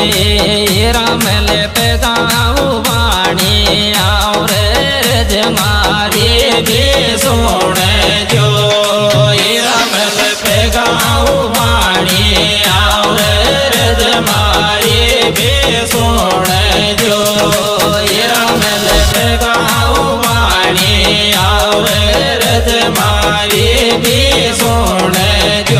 रामल पे गाँव वाणी और जमारी भी सोने जो रामल पे गाँव वाणी और जमारी भी सोने जो रामल पे गाँव वाणी और जमारी भी सोने जो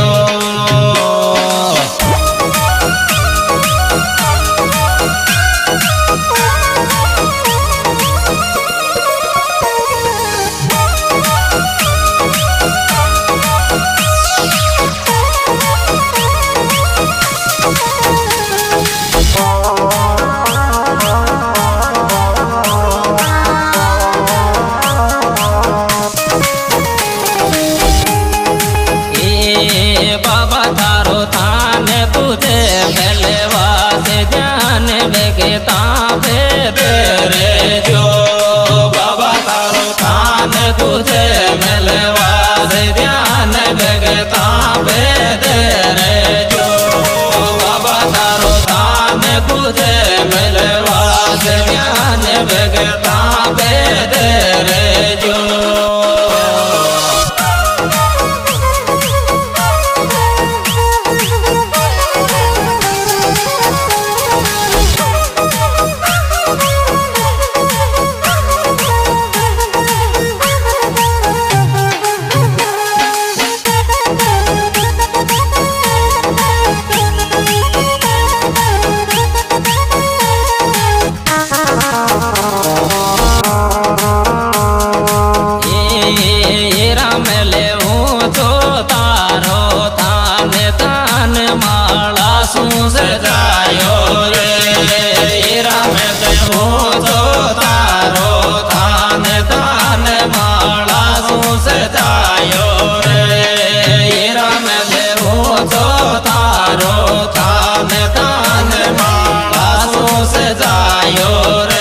बाबा तारो थान तुझे मिलवा से ध्यान बेगता तेरे जो बाबा तारो थान तुझे मिलवा से ध्यान बेगता तेरे जो बाबा तारो थान तुझे मिलवा से ध्यान बेगता तेरे जो सजायो रे राम हो तो तारो थान तान माला सु सजायो रे राम हो तो तारो थान तान माला सु सजायो रे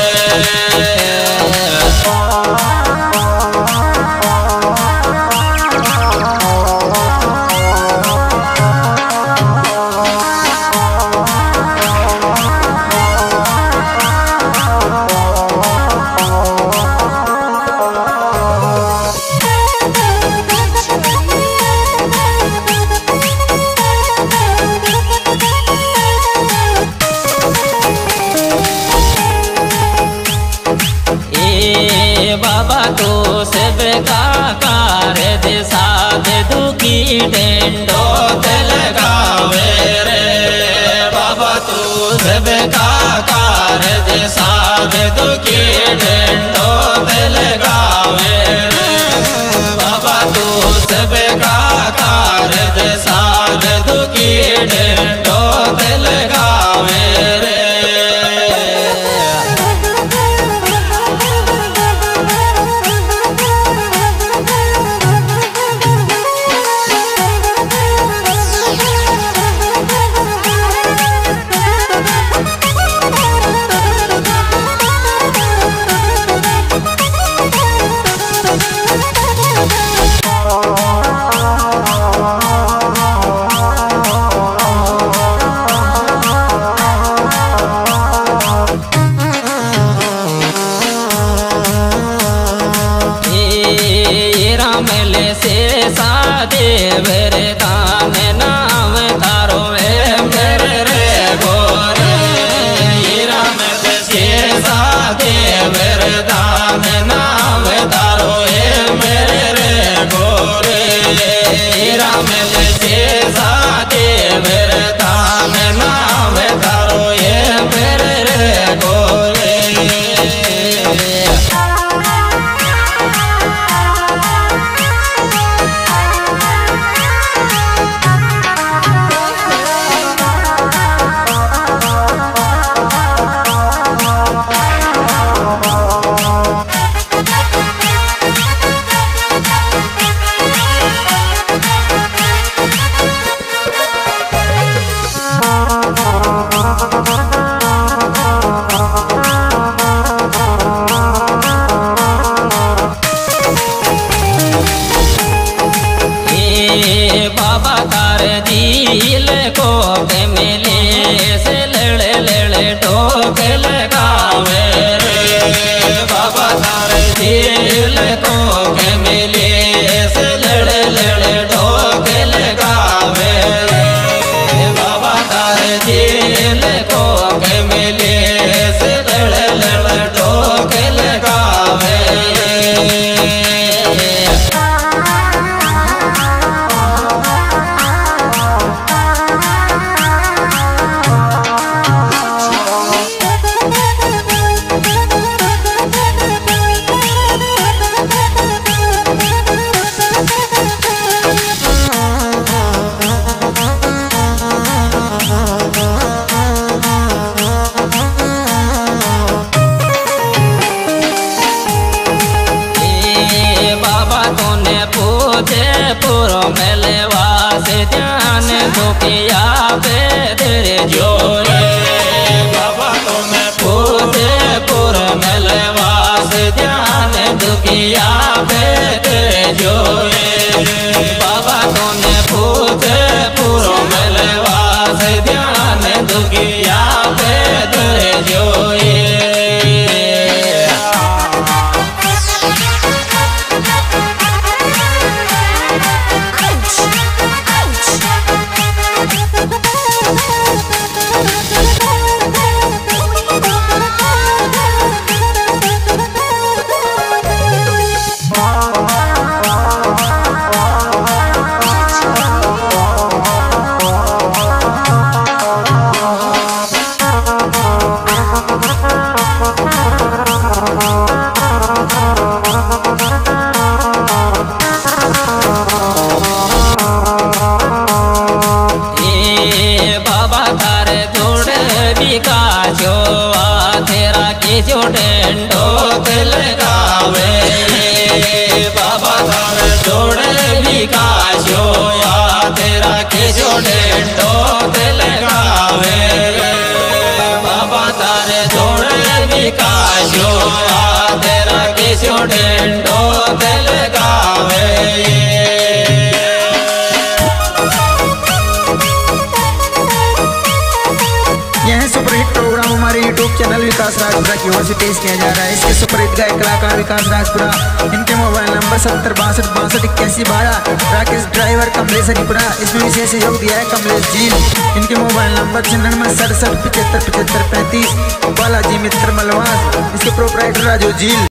बाबा तो सब का कार दे साथ दुखी डेंडो लगावे रे बाबा तो सब का कार दे साथ दुखी डेंडो लगावे रे बाबा तो सब का कार दे साथ दुखी डेंडो लगावे रे रामले से सादे वरदान नाम तारो मेरे रे गोरे रामले से सादे वरदान नाम तारो मेरे रे गोरे रामले से सादे वरदान नाम तारो मेरे रे गोरे बाबा तार दिल को मिले से लड़ ढोके लगावे रे बाबा तारे झील को के मिले से लड़ लड़ ढोके लगावे रे बाबा तारे झील को के मिले से लड़ लड़ ढोके लगावे पूरो मेलवा से ध्यान दुखिया पे तेरे जोरे बाबा तुम्हें पूजे पूरो मेलवा से ध्यान दुखिया पे तेरे जोरे बाबा तुम्हें पूजे पूरो मेलवा से ध्यान दुखिया पे तेरे जोरे जो डेंडो लगावे बाबा तारे जोड़े विकासो या तेरा के जो डेंडो लगावे बाबा तारे जोड़े विकासो या तेरा के जो डेंडो लगावे हमारे YouTube चैनल विकास राजपुरा की ओर से पेश किया जा रहा है। इसके सुपरहिट गायक कलाकार विकास राजपुरा, इनके mobile number 7062628112। Rakesh driver Kamlesh Haripura, इसमें विशेष सहयोग दिया है कमलेश झील। इनके मोबाइल नंबर 9967757535। बालाजी मित्र मलवास, इसके प्रोपराइटर राजू झील।